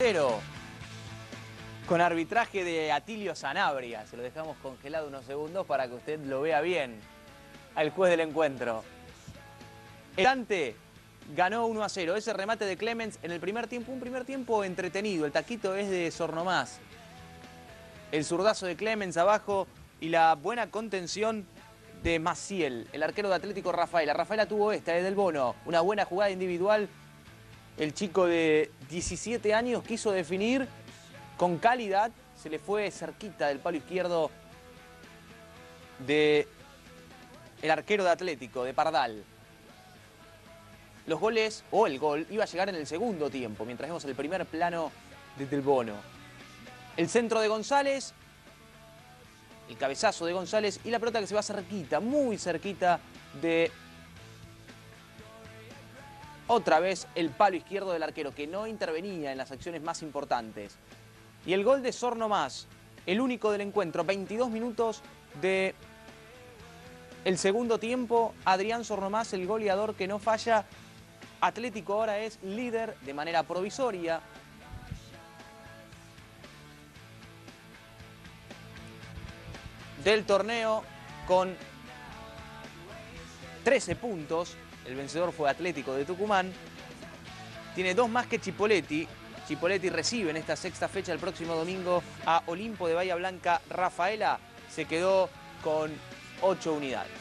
0 con arbitraje de Atilio Sanabria. Se lo dejamos congelado unos segundos para que usted lo vea bien al juez del encuentro. El Dante ganó 1-0. Ese remate de Clemens en el primer tiempo, un primer tiempo entretenido. El taquito es de Sornomás. El zurdazo de Clemens abajo y la buena contención de Maciel, el arquero de Atlético Rafaela. Rafaela tuvo esta, es del Bono. Una buena jugada individual. El chico de 17 años quiso definir con calidad. Se le fue cerquita del palo izquierdo del arquero de Atlético, de Pardal. Los goles, o el gol, iba a llegar en el segundo tiempo, mientras vemos el primer plano desde el Bono. El centro de González, el cabezazo de González y la pelota que se va cerquita, muy cerquita de otra vez el palo izquierdo del arquero, que no intervenía en las acciones más importantes. Y el gol de Sornomás, el único del encuentro, 22 minutos de el segundo tiempo. Adrián Sornomás, el goleador que no falla. Atlético ahora es líder de manera provisoria. Del torneo con 13 puntos. El vencedor fue Atlético de Tucumán. Tiene 2 más que Chipoleti. Chipoleti recibe en esta sexta fecha el próximo domingo a Olimpo de Bahía Blanca. Rafaela se quedó con 8 unidades.